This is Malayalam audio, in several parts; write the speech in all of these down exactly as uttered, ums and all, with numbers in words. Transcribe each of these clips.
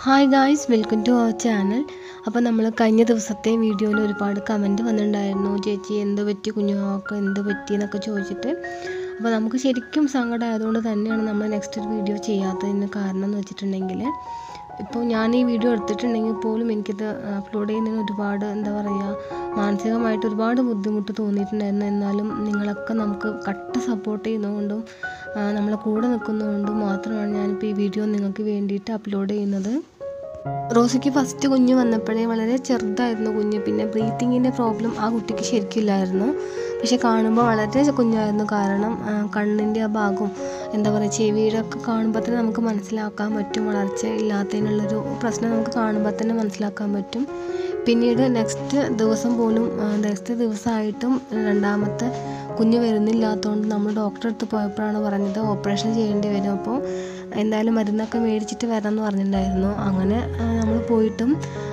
Hi guys, welcome to our channel. അപ്പോൾ നമ്മൾ കഴിഞ്ഞ ദിവസത്തെ വീഡിയോയിൽ ഒരുപാട് കമൻറ്റ് വന്നിട്ടുണ്ടായിരുന്നു, ചേച്ചി എന്ത് പറ്റി കുഞ്ഞുങ്ങൾക്ക് എന്ത് പറ്റി എന്നൊക്കെ ചോദിച്ചിട്ട്. അപ്പോൾ നമുക്ക് ശരിക്കും സങ്കടമായതുകൊണ്ട് തന്നെയാണ് നമ്മൾ നെക്സ്റ്റ് ഒരു വീഡിയോ ചെയ്യാത്തതിന് കാരണം എന്ന് വെച്ചിട്ടുണ്ടെങ്കിൽ, ഇപ്പോൾ ഞാൻ ഈ വീഡിയോ എടുത്തിട്ടുണ്ടെങ്കിൽ പോലും എനിക്കിത് അപ്ലോഡ് ചെയ്യുന്നതിന് ഒരുപാട് എന്താ പറയുക മാനസികമായിട്ട് ഒരുപാട് ബുദ്ധിമുട്ട് തോന്നിയിട്ടുണ്ടായിരുന്നു. എന്നാലും നിങ്ങളൊക്കെ നമുക്ക് കട്ട സപ്പോർട്ട് ചെയ്യുന്നതുകൊണ്ടും നമ്മളെ കൂടെ നിൽക്കുന്നതുകൊണ്ടും മാത്രമാണ് ഞാനിപ്പോൾ ഈ വീഡിയോ നിങ്ങൾക്ക് വേണ്ടിയിട്ട് അപ്ലോഡ് ചെയ്യുന്നത്. റോസിക്ക് ഫസ്റ്റ് കുഞ്ഞ് വന്നപ്പോഴേ വളരെ ചെറുതായിരുന്നു കുഞ്ഞ്. പിന്നെ ബ്രീത്തിങ്ങിൻ്റെ പ്രോബ്ലം ആ കുട്ടിക്ക് ശരിക്കും ഇല്ലായിരുന്നു. പക്ഷെ കാണുമ്പോൾ വളരെ കുഞ്ഞായിരുന്നു. കാരണം കണ്ണിൻ്റെ ആ ഭാഗവും എന്താ പറയുക ചെവിയുടെ ഒക്കെ കാണുമ്പോൾ തന്നെ നമുക്ക് മനസ്സിലാക്കാൻ പറ്റും. വളർച്ച ഇല്ലാത്തതിനുള്ളൊരു പ്രശ്നം നമുക്ക് കാണുമ്പോൾ തന്നെ മനസ്സിലാക്കാൻ പറ്റും. പിന്നീട് നെക്സ്റ്റ് ദിവസം പോലും നെക്സ്റ്റ് ദിവസമായിട്ടും രണ്ടാമത്തെ കുഞ്ഞ് വരുന്നില്ലാത്തതുകൊണ്ട് നമ്മൾ ഡോക്ടറെ അടുത്ത് പോയപ്പോഴാണ് പറഞ്ഞത് ഓപ്പറേഷൻ ചെയ്യേണ്ടി വരും. അപ്പോൾ എന്തായാലും മരുന്നൊക്കെ മേടിച്ചിട്ട് വരാമെന്ന് പറഞ്ഞിട്ടുണ്ടായിരുന്നു. അങ്ങനെ നമ്മൾ പോയിട്ടും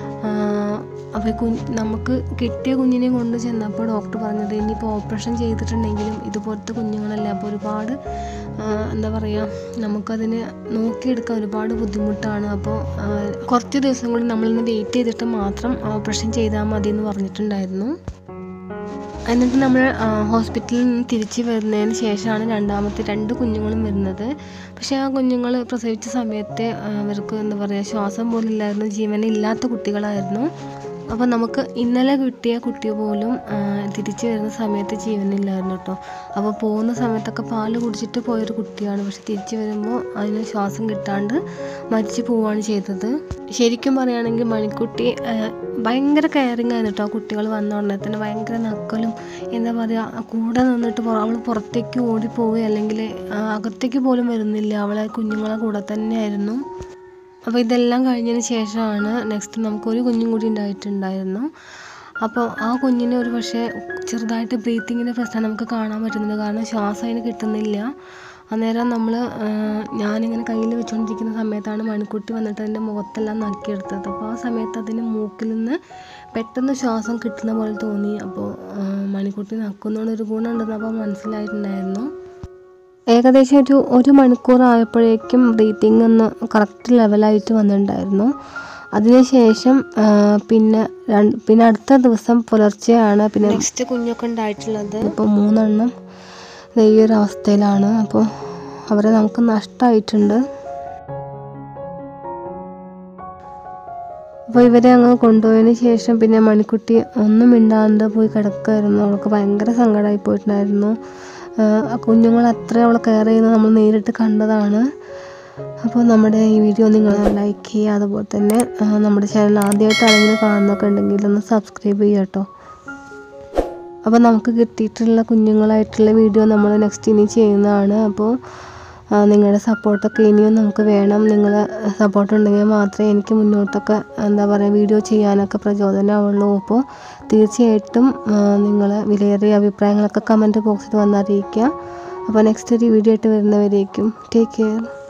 അപ്പോൾ കുഞ്ഞ് നമുക്ക് കിട്ടിയ കുഞ്ഞിനെ കൊണ്ട് ചെന്നപ്പോൾ ഡോക്ടർ പറഞ്ഞത് ഇനിയിപ്പോൾ ഓപ്പറേഷൻ ചെയ്തിട്ടുണ്ടെങ്കിലും ഇതുപോലത്തെ കുഞ്ഞുങ്ങളല്ലേ, അപ്പോൾ ഒരുപാട് എന്താ പറയുക നമുക്കതിന് നോക്കിയെടുക്കാൻ ഒരുപാട് ബുദ്ധിമുട്ടാണ്. അപ്പോൾ കുറച്ച് ദിവസം കൂടി നമ്മളിന്ന് വെയിറ്റ് ചെയ്തിട്ട് മാത്രം ഓപ്പറേഷൻ ചെയ്താൽ മതി എന്ന് പറഞ്ഞിട്ടുണ്ടായിരുന്നു. എന്നിട്ട് നമ്മൾ ഹോസ്പിറ്റലിൽ നിന്ന് തിരിച്ച് വരുന്നതിന് ശേഷമാണ് രണ്ടാമത്തെ രണ്ട് കുഞ്ഞുങ്ങളും വരുന്നത്. പക്ഷേ ആ കുഞ്ഞുങ്ങൾ പ്രസവിച്ച സമയത്ത് അവർക്ക് എന്താ പറയുക ശ്വാസം പോലും ഇല്ലായിരുന്നു, ജീവനില്ലാത്ത കുട്ടികളായിരുന്നു. അപ്പോൾ നമുക്ക് ഇന്നലെ കിട്ടിയ കുട്ടി പോലും തിരിച്ച് വരുന്ന സമയത്ത് ജീവനില്ലായിരുന്നു കേട്ടോ. അപ്പോൾ പോകുന്ന സമയത്തൊക്കെ പാല് കുടിച്ചിട്ട് പോയൊരു കുട്ടിയാണ്. പക്ഷെ തിരിച്ച് വരുമ്പോൾ അതിന് ശ്വാസം കിട്ടാണ്ട് മരിച്ചു പോവുകയാണ് ചെയ്തത്. ശരിക്കും പറയുകയാണെങ്കിൽ മണിക്കുട്ടി ഭയങ്കര കെയറിങ് ആയിരുന്നു കേട്ടോ. കുട്ടികൾ വന്ന ഉടനെ തന്നെ ഭയങ്കര നക്കലും എന്താ പറയുക കൂടെ നിന്നിട്ട് അവൾ പുറത്തേക്ക് ഓടിപ്പോവുക അല്ലെങ്കിൽ അകത്തേക്ക് പോലും വരുന്നില്ല. അവളെ കുഞ്ഞുങ്ങളെ കൂടെ തന്നെയായിരുന്നു. അപ്പോൾ ഇതെല്ലാം കഴിഞ്ഞതിന് ശേഷമാണ് നെക്സ്റ്റ് നമുക്കൊരു കുഞ്ഞും കൂടി ഉണ്ടായിട്ടുണ്ടായിരുന്നു. അപ്പോൾ ആ കുഞ്ഞിന് ഒരു പക്ഷേ ചെറുതായിട്ട് ബ്രീത്തിങ്ങിൻ്റെ പ്രശ്നം നമുക്ക് കാണാൻ പറ്റുന്നുണ്ട്. കാരണം ശ്വാസം അതിന് കിട്ടുന്നില്ല. അന്നേരം നമ്മൾ ഞാനിങ്ങനെ കയ്യിൽ വെച്ചുകൊണ്ടിരിക്കുന്ന സമയത്താണ് മണിക്കുട്ടി വന്നിട്ട് അതിൻ്റെ മുഖത്തെല്ലാം നക്കിയെടുത്തത്. അപ്പോൾ ആ സമയത്ത് അതിന് മൂക്കിൽ നിന്ന് പെട്ടെന്ന് ശ്വാസം കിട്ടുന്ന പോലെ തോന്നി. അപ്പോൾ മണിക്കുട്ടി നക്കുന്നതുകൊണ്ട് ഒരു ഗുണമുണ്ടെന്ന് അപ്പോൾ മനസ്സിലായിട്ടുണ്ടായിരുന്നു. ഏകദേശം ഒരു ഒരു മണിക്കൂർ ആയപ്പോഴേക്കും ബ്രീത്തിങ് ഒന്ന് കറക്റ്റ് ലെവലായിട്ട് വന്നിട്ടുണ്ടായിരുന്നു. അതിനുശേഷം പിന്നെ പിന്നെ അടുത്ത ദിവസം പുലർച്ചെയാണ് പിന്നെ നെക്സ്റ്റ് കുഞ്ഞൊക്കെ ഉണ്ടായിട്ടുള്ളത്. ഇപ്പോൾ മൂന്നെണ്ണം ഈ ഒരു അവസ്ഥയിലാണ്. അപ്പോൾ അവരെ നമുക്ക് നഷ്ടമായിട്ടുണ്ട്. അപ്പോൾ ഇവരെ അങ്ങ് കൊണ്ടുപോയതിന് ശേഷം പിന്നെ മണിക്കുട്ടി ഒന്നും മിണ്ടാണ്ട് പോയി കിടക്കുമായിരുന്നു. അവൾക്ക് ഭയങ്കര സങ്കടമായി പോയിട്ടുണ്ടായിരുന്നു. കുഞ്ഞുങ്ങൾ അത്ര അവളെ കെയർ ചെയ്യുന്നത് നമ്മൾ നേരിട്ട് കണ്ടതാണ്. അപ്പോൾ നമ്മുടെ ഈ വീഡിയോ നിങ്ങൾ ലൈക്ക് ചെയ്യുക, അതുപോലെ തന്നെ നമ്മുടെ ചാനൽ ആദ്യമായിട്ട് ആരെങ്കിലും കാണുന്നൊക്കെ ഉണ്ടെങ്കിൽ ഒന്ന് സബ്സ്ക്രൈബ് ചെയ്യുക കേട്ടോ. അപ്പോൾ നമുക്ക് കിട്ടിയിട്ടുള്ള കുഞ്ഞുങ്ങളായിട്ടുള്ള വീഡിയോ നമ്മൾ നെക്സ്റ്റ് ഇനി ചെയ്യുന്നതാണ്. അപ്പോൾ നിങ്ങളുടെ സപ്പോർട്ടൊക്കെ ഇനിയും നമുക്ക് വേണം. നിങ്ങൾ സപ്പോർട്ട് ഉണ്ടെങ്കിൽ മാത്രമേ എനിക്ക് മുന്നോട്ടൊക്കെ എന്താ പറയുക വീഡിയോ ചെയ്യാനൊക്കെ പ്രചോദനമാവുള്ളൂ. അപ്പോൾ തീർച്ചയായിട്ടും നിങ്ങൾ വിലയേറിയ അഭിപ്രായങ്ങളൊക്കെ കമൻറ്റ് ബോക്സിൽ വന്നറിയിക്കുക. അപ്പോൾ നെക്സ്റ്റ് ഒരു വീഡിയോ ആയിട്ട് വരുന്നവരേക്കും ടേക്ക് കെയർ.